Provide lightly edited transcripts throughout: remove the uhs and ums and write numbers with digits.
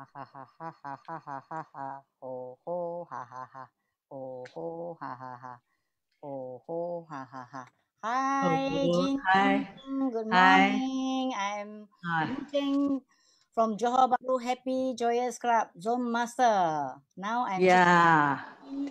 哈哈哈哈哈哈哈哈哈，吼吼哈哈哈，吼吼哈哈哈，吼吼哈哈哈。Hi, Jin. 嗨 Good 嗨 morning. I'm 啊 Mui Cheng from Johor Bahru Happy Joyous Club Zone Master. Now I'm 呀，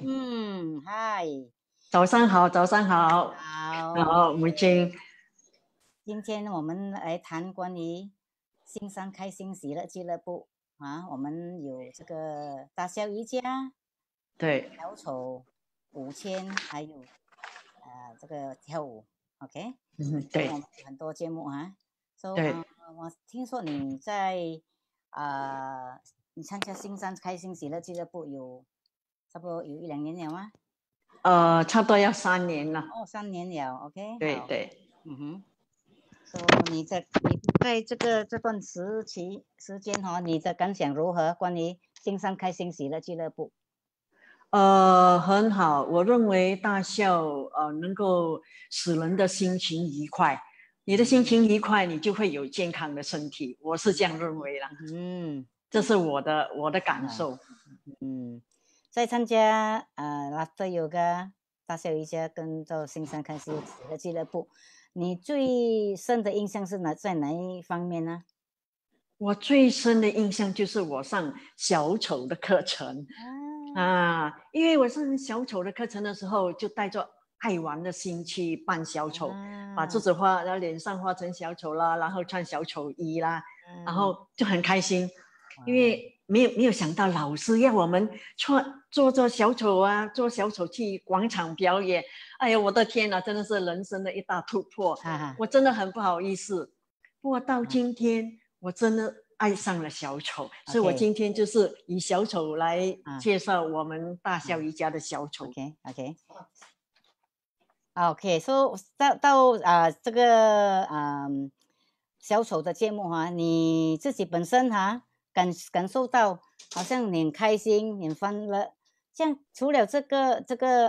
Hi. 早上好，早上好。然好， 后母亲， 今天我们来谈关于新山开心喜乐俱乐部啊，我们有这个大笑瑜伽、 对， 小丑5000，还有这个跳舞 ，OK，所以我对们有很多节目啊。So 对， 我听说你在你参加新山开心喜乐俱乐部差不多有1-2年了吗？ 差不多要3年了。 哦，3年了，OK，好， 对对， So 你在这段时间你的感想如何？关于新山开心喜乐俱乐部？ 很好。我认为大笑能够使人的心情愉快，你的心情愉快，你就会有健康的身体。我是这样认为啦，这是我的感受。 在参加Laughter Yoga 大笑瑜伽跟到新山开心喜乐俱乐部，你最深的印象是在哪一方面呢？ 我最深的印象就是我上小丑的课程因为我上小丑的课程的时候，就带着爱玩的心去扮小丑，把自己然后脸上画成小丑啦，然后穿小丑衣啦，然后就很开心，因为没有想到老师要我们做小丑做小丑去广场表演。哎呀，我的天哪，真的是人生的一大突破，我真的很不好意思。不过到今天，我真的爱上了小丑，所以我今天就是以小丑来介绍我们大笑瑜伽的小丑。 OK，so 到这个小丑的节目你自己本身感受到好像你很开心、很欢乐。这样除了这个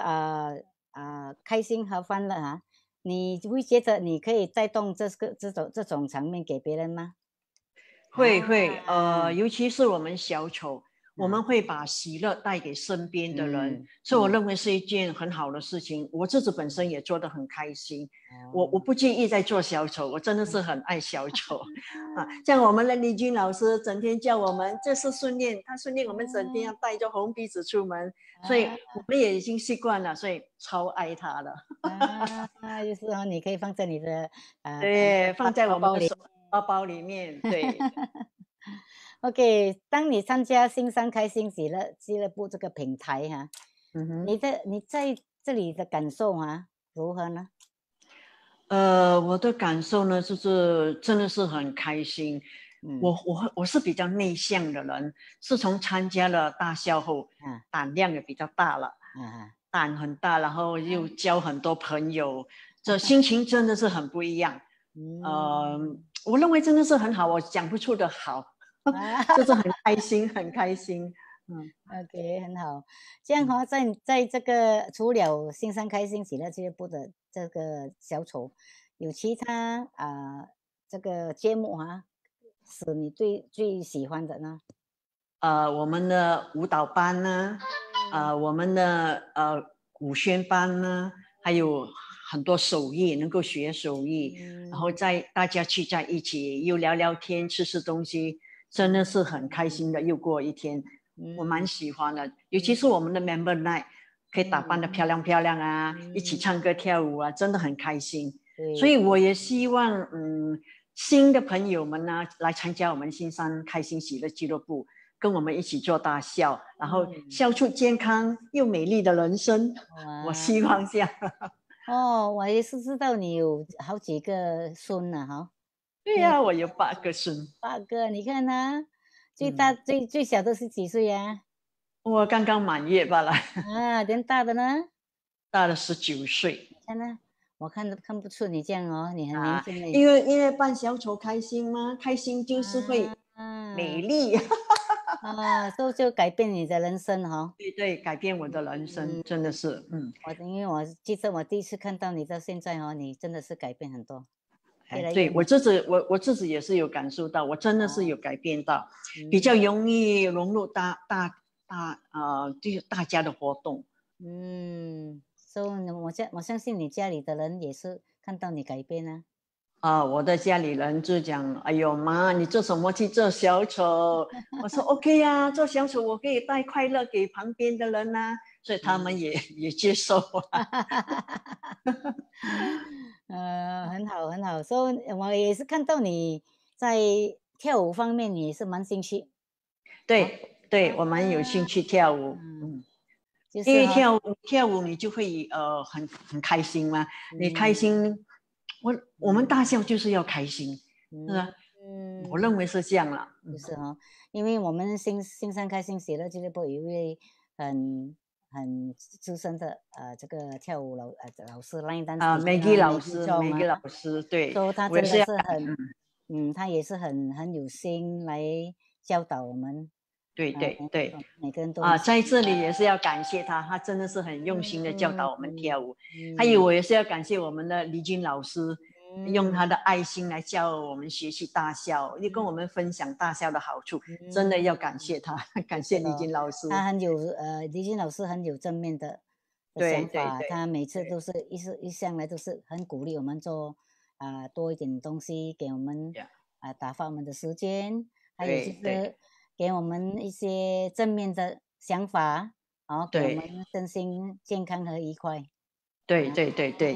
开心和欢乐你会觉得你可以带动这种场面给别人吗？ 会，尤其是我们小丑，我们会把喜乐带给身边的人，所以我认为是一件很好的事情。我自己本身也做得很开心，我不介意在做小丑，我真的是很爱小丑像我们的李军老师整天叫我们，这是训练，他训练我们整天要带着红鼻子出门，所以我们也已经习惯了，所以超爱他的就是你可以放在你的对，放在我们的包里。 包包里面，对。 OK，当你参加新山开心喜乐俱乐部这个平台你在这里的感受如何呢？ 我的感受呢，就是真的是很开心。我是比较内向的人，自从参加了大笑后，胆量也比较大了，胆很大，然后又交很多朋友，这心情真的是很不一样。我认为真的是很好，我讲不出的好，就是很开心，很开心。 OK，很好。这样在这个除了新山开心喜乐俱乐部的这个小丑，有其他这个节目是你最喜欢的呢？ 我们的舞蹈班呢，我们的古宣班呢，还有很多手艺能够学手艺，然后大家聚在一起又聊聊天，吃吃东西，真的是很开心的又过一天。我蛮喜欢的，尤其是我们的 member night，可以打扮得漂亮漂亮一起唱歌跳舞真的很开心。所以我也希望新的朋友们呢来参加我们新山开心喜乐俱乐部，跟我们一起做大笑，然后笑出健康又美丽的人生。我希望这样。 我也是知道你有好几个孙对呀，我有8个孙。 8个，你看最大最小的是几岁呀？ 我刚刚满月罢了。 连大的呢？ 大了19岁。 你看呢？我看不出你这样你很年轻嘞。 因为扮小丑开心吗？开心就是会美丽。 就改变你的人生对，改变我的人生，真的是因为我记得我第一次看到你到现在你真的是改变很多。 对， 越来越美。 我自己也是有感受到，我真的是有改变到，比较容易融入就是大家的活动。 所以我相信你家里的人也是看到你改变啊。 我的家里人就讲：“哎呦妈，你做什么去做小丑？”我说：“OK 呀、做小丑我可以带快乐给旁边的人呐、所以他们也接受啊。 很好很好，所以我也是看到你在跳舞方面你也是蛮兴趣。 对对，我们有兴啊， 趣跳舞，因为就是哈， 跳舞你就会很开心嘛，你开嗯心，我们大笑就是要开心，是吧？我嗯， 认为是这样了。 就是哈，因为我们新山开心喜乐俱乐部有一位很资深的这个跳舞老师 line dance teacher ，Maggie 啊老师 ，Maggie ，Maggie 啊， 老师，对， 说他我也是要， 真的是他也是很有心来教导我们。 对对对， 每个人都很喜在这里也是要感谢他，他真的是很用心的教嗯导我们跳舞。还有， 嗯我也是要感谢我们的李军老师，用嗯他的爱心来教我们学习大笑，又跟我们分享大笑的好处，真的要感谢他，感谢李就是咯， 军老师。 他李金老师很有正面的对想法， 对对他每次对都是一向来都是很鼓励我们做多一点东西给我们呀， 打发我们的时间，还有就对对是给我们一些正面的想法，给我们对身心健康和愉快。 对对对对，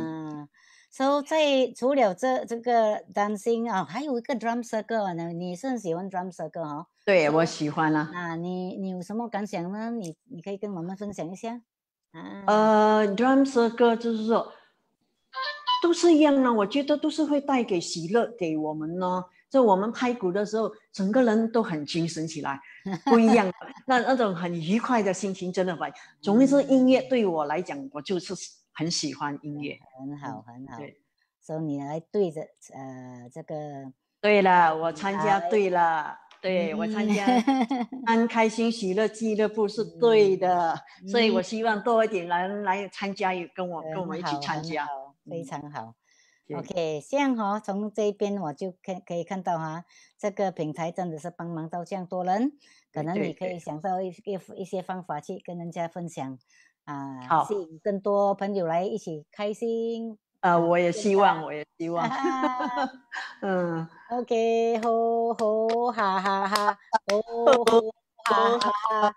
So 除了这个担心还有一个 drum circle 呢，你是很喜欢 drum circle 哈对 ？So 我喜欢啊。 你有什么感想呢？你可以跟我们分享一下啊。 drum circle 就是说都是一样的，我觉得都是会带给喜乐给我们呢。就我们拍鼓的时候，整个人都很精神起来，不一样的。那种很愉快的心情，真的会。总之，音乐对我来讲，我就是很喜欢音乐。 很好很好。 对。 So 你来对着这个对了，我舞台， 参加对了，对我参加安开心喜乐俱乐部是对嗯的，所以嗯， 我希望多一点人来参加，跟我们一起很好参加。 很好，非常好。 对 OK，这样从这边我就可以看到这个平台真的是帮忙到这样多人，可对能你对对， 可以想到一些方法去跟人家分享吸好， 引更多朋友来一起开心我也健康。 希望，我也希望，嗯， OK，吼吼哈哈哈，吼吼哈哈哈，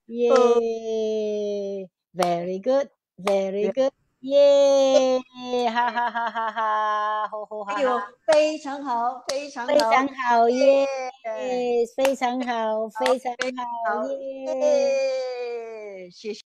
耶，very good，very good，耶，哈哈哈哈哈，吼吼哈哈， 哎呦，非常好，非常非常好， 好耶， 耶， 非常好，非常非常好好， 耶。 耶，谢谢。